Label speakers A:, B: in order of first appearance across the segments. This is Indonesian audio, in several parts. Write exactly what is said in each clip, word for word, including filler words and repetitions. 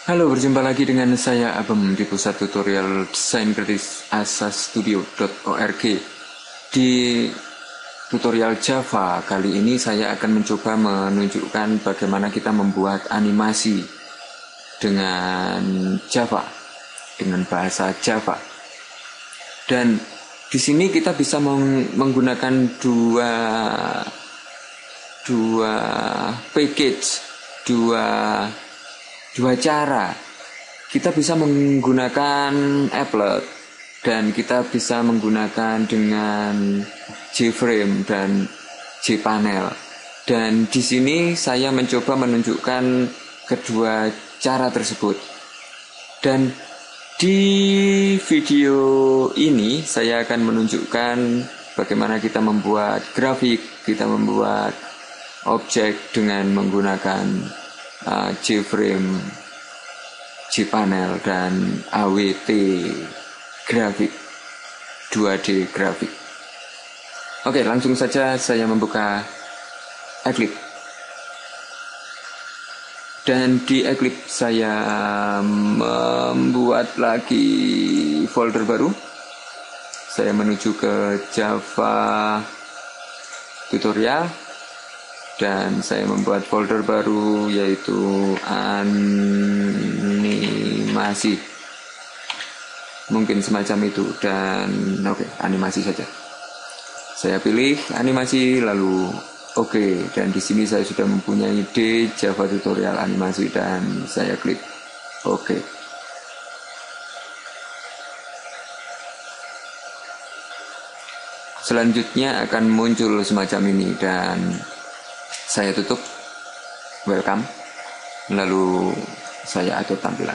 A: Halo, berjumpa lagi dengan saya Abem di pusat tutorial desain gratis asastudio dot org. Di tutorial Java kali ini saya akan mencoba menunjukkan bagaimana kita membuat animasi dengan Java, dengan bahasa Java. Dan di sini kita bisa menggunakan dua dua package, dua dua cara. Kita bisa menggunakan applet dan kita bisa menggunakan dengan J-frame dan J-panel. Dan di sini saya mencoba menunjukkan kedua cara tersebut. Dan di video ini saya akan menunjukkan bagaimana kita membuat grafik, kita membuat objek dengan menggunakan uh, J-frame, J-panel, dan A W T grafik, dua D grafik. Oke, langsung saja saya membuka Eclipse. Dan di Eclipse saya membuat lagi folder baru. Saya menuju ke Java tutorial dan saya membuat folder baru yaitu animasi. Mungkin semacam itu, dan oke, okay, animasi saja. Saya pilih animasi lalu oke, okay, dan di sini saya sudah mempunyai ide Java tutorial animasi dan saya klik oke. Okay. Selanjutnya akan muncul semacam ini dan saya tutup welcome, lalu saya atur tampilan.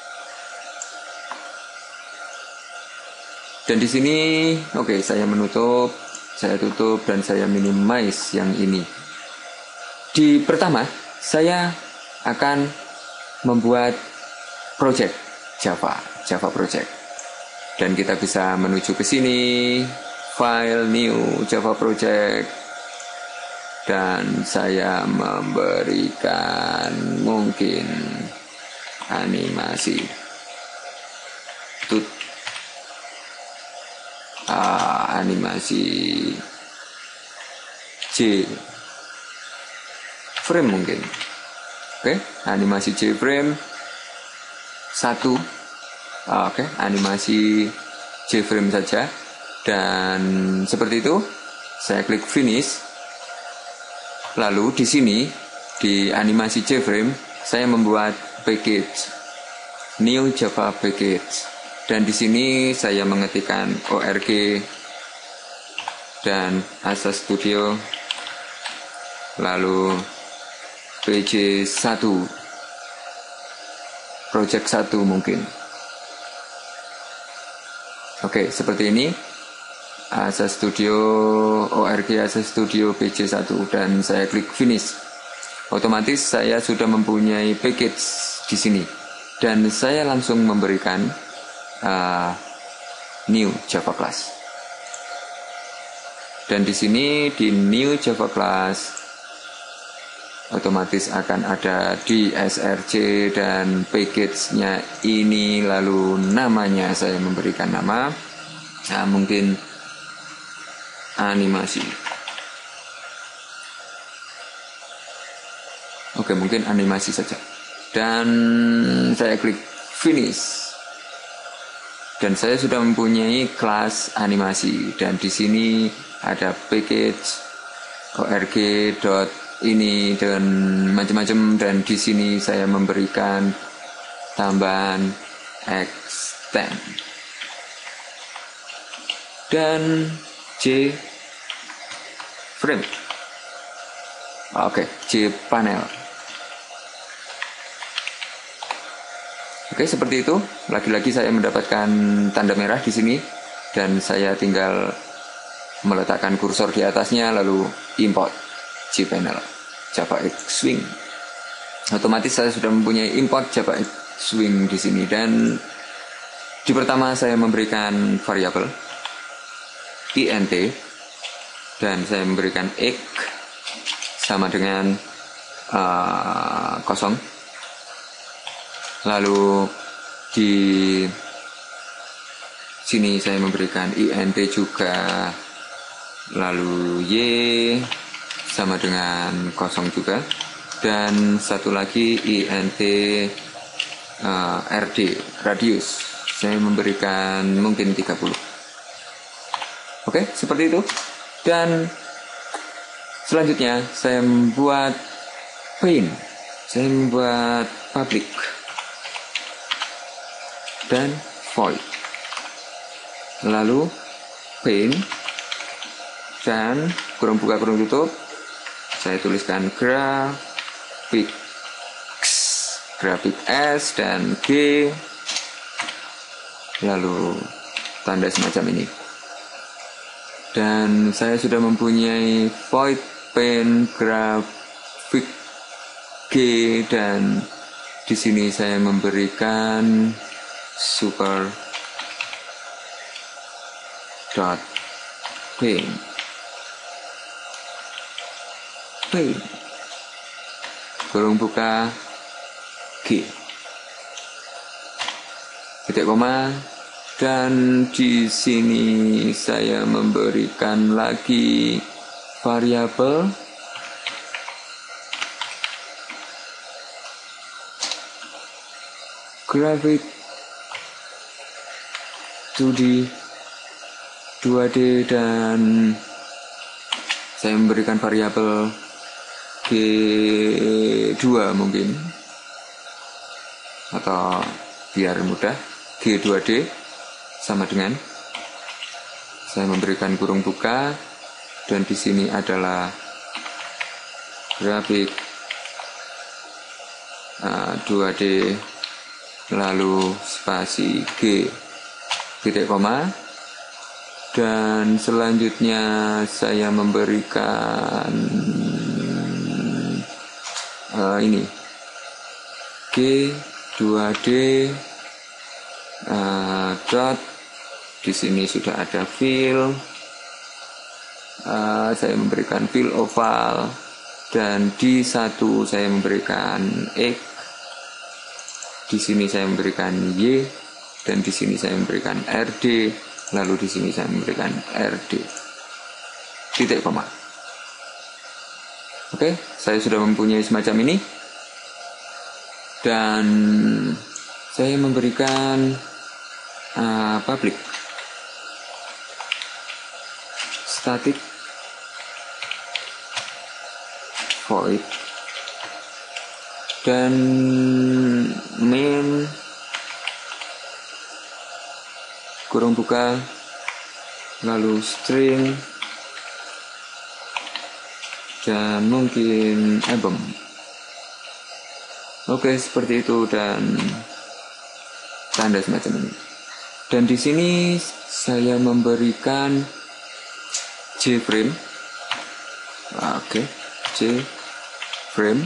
A: Dan di sini oke, okay, saya menutup, saya tutup dan saya minimize yang ini. Di pertama saya akan membuat project Java, Java project. Dan kita bisa menuju ke sini, file new Java project, dan saya memberikan mungkin animasi tut uh, animasi J frame mungkin. Oke, okay. Animasi J frame satu. uh, Oke, okay. Animasi J frame saja. Dan seperti itu saya klik finish. Lalu di sini di animasi J-frame saya membuat package new Java package, dan di sini saya mengetikkan org dan asastudio lalu P J satu project satu mungkin. Oke, seperti ini. Asastudio org asastudio P J satu, dan saya klik finish. Otomatis saya sudah mempunyai package di sini dan saya langsung memberikan uh, new Java class. Dan di sini di new Java class otomatis akan ada di S R C dan package-nya ini, lalu namanya saya memberikan nama nah, mungkin animasi. Oke, mungkin animasi saja. Dan saya klik finish. Dan saya sudah mempunyai kelas animasi, dan di sini ada package org dot ini dan macam-macam, dan di sini saya memberikan tambahan extend dan J frame. Oke, J-panel. Oke, seperti itu. Lagi-lagi saya mendapatkan tanda merah di sini dan saya tinggal meletakkan kursor di atasnya lalu import J-panel Java X-Swing. Otomatis saya sudah mempunyai import Java X-Swing di sini, dan di pertama saya memberikan variabel int dan saya memberikan x sama dengan uh, kosong. Lalu di sini saya memberikan int juga, lalu y sama dengan kosong juga, dan satu lagi int uh, rd, radius, saya memberikan mungkin tiga puluh. Oke, seperti itu. Dan selanjutnya saya membuat paint, saya membuat public dan void, lalu paint dan kurung buka kurung tutup, saya tuliskan graphics, grafik S dan G, lalu tanda semacam ini. Dan saya sudah mempunyai void paint grafik G, dan di sini saya memberikan super dot paint, paint kurung buka G, titik koma, dan di sini saya memberikan lagi variabel grafik dua D, dua D, dan saya memberikan variabel G dua mungkin, atau biar mudah G dua D sama dengan, saya memberikan kurung buka, dan di sini adalah grafik uh, dua D, lalu spasi G titik koma, dan selanjutnya saya memberikan uh, ini G dua D uh, dot, di sini sudah ada fill, uh, saya memberikan fill oval, dan di satu saya memberikan X, di sini saya memberikan Y, dan di sini saya memberikan R D, lalu di sini saya memberikan R D titik koma. Oke, saya sudah mempunyai semacam ini, dan saya memberikan uh, public static void dan main kurung buka, lalu string, dan mungkin album. Oke, seperti itu, dan tanda semacam ini. Dan di sini saya memberikan J-frame. Oke, J-frame,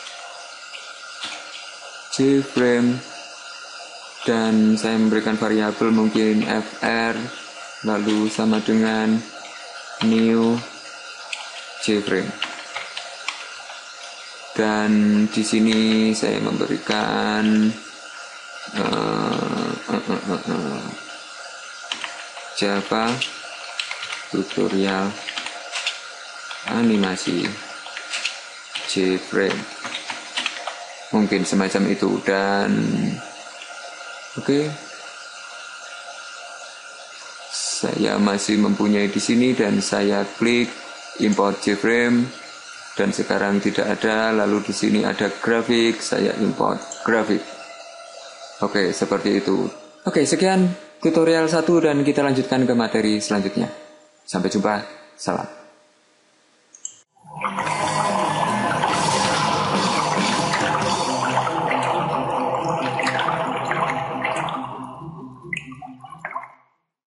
A: J-frame. Dan saya memberikan variabel mungkin fr, lalu sama dengan new J-frame. Dan di sini saya memberikan uh, uh, uh, uh, uh, Java tutorial animasi J-frame, mungkin semacam itu. Dan oke, okay, saya masih mempunyai di sini, dan saya klik import J-frame, dan sekarang tidak ada. Lalu di sini ada grafik, saya import grafik. Oke, okay, seperti itu. Oke, okay, sekian tutorial satu, dan kita lanjutkan ke materi selanjutnya. Sampai jumpa, salam.